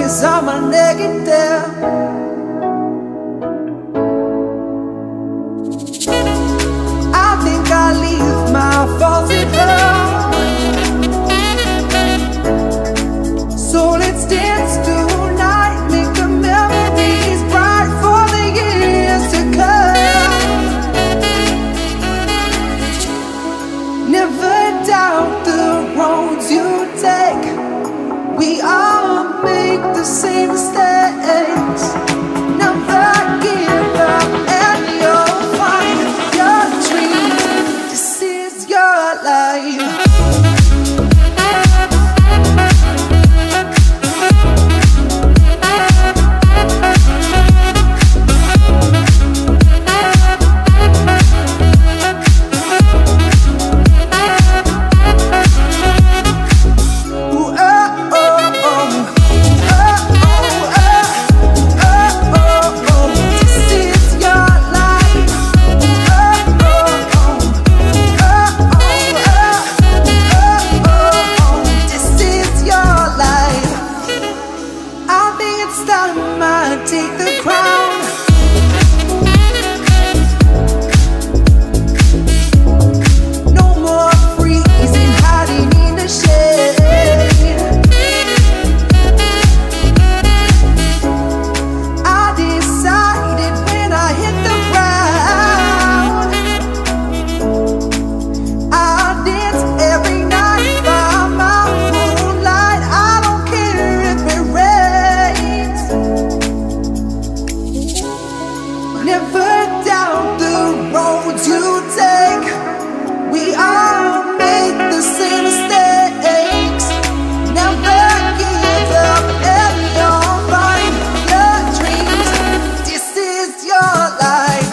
'cause I'm a negative. I think I leave my faults at home. So let's dance tonight, make the memories bright for the years to come. Never doubt the roads you take. We all make the same mistakes. Never give up and you'll find your dreams. This is your life. Take the crown. No more freezing, hiding in the shade. I decided when I hit the ground, I'll dance every night by my moonlight. I don't care if it rains. Never doubt the roads you take. We all make the same mistakes. Never give up and you'll find your dreams. This is your life.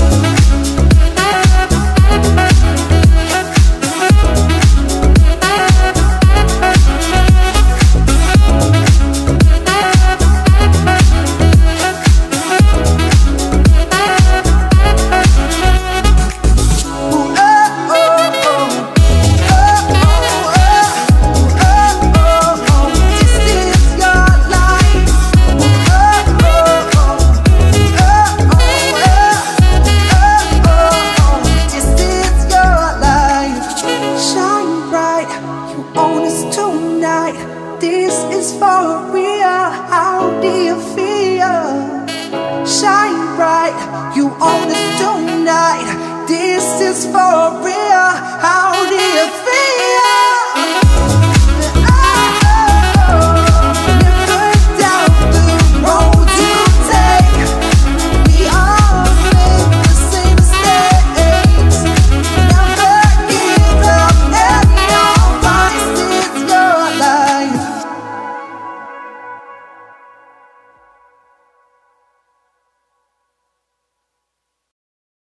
This is for real. How do you feel? Shine bright, you own this.